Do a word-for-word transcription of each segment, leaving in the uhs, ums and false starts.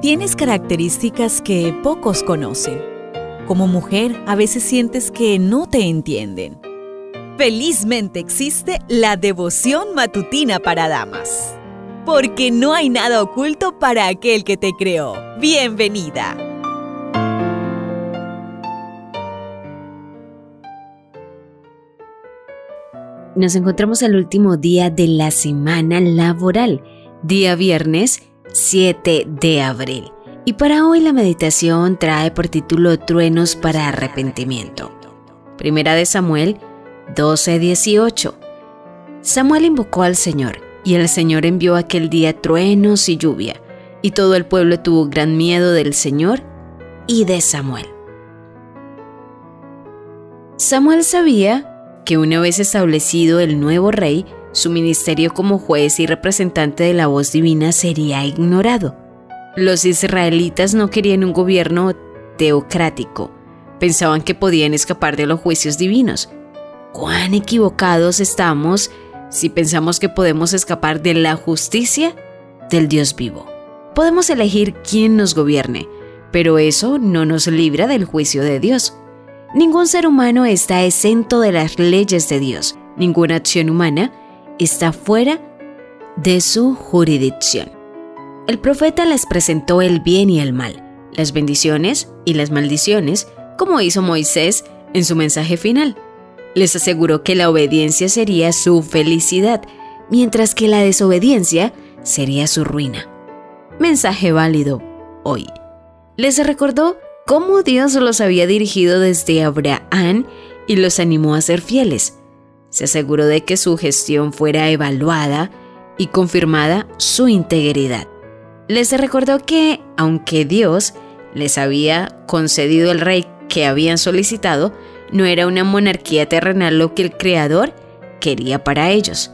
Tienes características que pocos conocen. Como mujer, a veces sientes que no te entienden. Felizmente existe la devoción matutina para damas. Porque no hay nada oculto para aquel que te creó. ¡Bienvenida! Nos encontramos al último día de la semana laboral, día viernes siete de abril. Y para hoy la meditación trae por título Truenos para arrepentimiento. Primera de Samuel doce dieciocho. Samuel invocó al Señor, y el Señor envió aquel día truenos y lluvia, y todo el pueblo tuvo gran miedo del Señor y de Samuel. Samuel sabía que una vez establecido el nuevo rey, su ministerio como juez y representante de la voz divina sería ignorado. Los israelitas no querían un gobierno teocrático, pensaban que podían escapar de los juicios divinos. ¿Cuán equivocados estamos si pensamos que podemos escapar de la justicia del Dios vivo? Podemos elegir quién nos gobierne, pero eso no nos libra del juicio de Dios. Ningún ser humano está exento de las leyes de Dios. Ninguna acción humana está fuera de su jurisdicción. El profeta les presentó el bien y el mal, las bendiciones y las maldiciones, como hizo Moisés en su mensaje final. Les aseguró que la obediencia sería su felicidad, mientras que la desobediencia sería su ruina. Mensaje válido hoy. Les recordó cómo Dios los había dirigido desde Abraham y los animó a ser fieles. Se aseguró de que su gestión fuera evaluada y confirmada su integridad. Les recordó que, aunque Dios les había concedido el rey que habían solicitado, no era una monarquía terrenal lo que el Creador quería para ellos.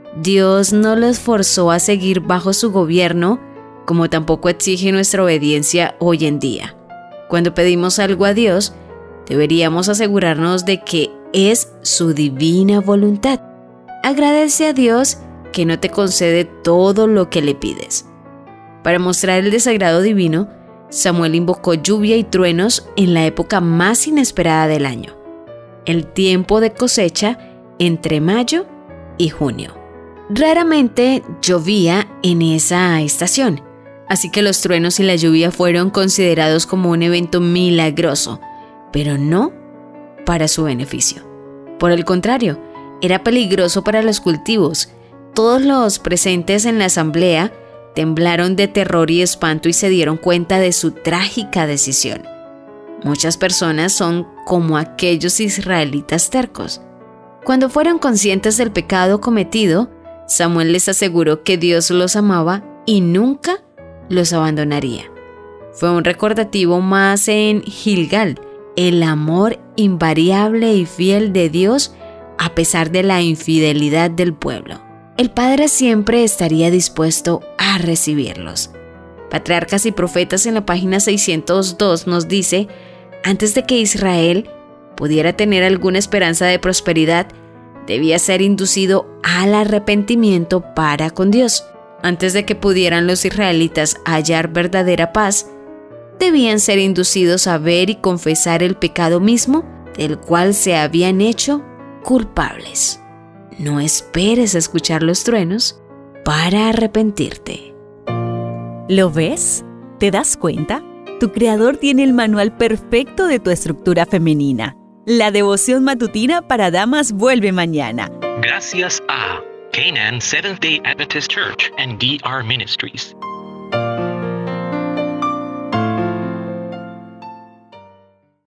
Dios no los forzó a seguir bajo su gobierno, como tampoco exige nuestra obediencia hoy en día. Cuando pedimos algo a Dios, deberíamos asegurarnos de que es su divina voluntad. Agradece a Dios que no te concede todo lo que le pides. Para mostrar el desagrado divino, Samuel invocó lluvia y truenos en la época más inesperada del año, el tiempo de cosecha entre mayo y junio. Raramente llovía en esa estación, así que los truenos y la lluvia fueron considerados como un evento milagroso, pero no para su beneficio. Por el contrario, era peligroso para los cultivos. Todos los presentes en la asamblea temblaron de terror y espanto y se dieron cuenta de su trágica decisión. Muchas personas son como aquellos israelitas tercos. Cuando fueron conscientes del pecado cometido, Samuel les aseguró que Dios los amaba y nunca los abandonaría. Fue un recordativo más en Gilgal, el amor invariable y fiel de Dios a pesar de la infidelidad del pueblo. El Padre siempre estaría dispuesto a recibirlos. Patriarcas y Profetas en la página seiscientos dos nos dice: antes de que Israel pudiera tener alguna esperanza de prosperidad, debía ser inducido al arrepentimiento para con Dios. Antes de que pudieran los israelitas hallar verdadera paz, debían ser inducidos a ver y confesar el pecado mismo del cual se habían hecho culpables. No esperes a escuchar los truenos para arrepentirte. ¿Lo ves? ¿Te das cuenta? Tu Creador tiene el manual perfecto de tu estructura femenina. La devoción matutina para damas vuelve mañana. Gracias a Canaan Seventh-day Adventist Church and D R Ministries.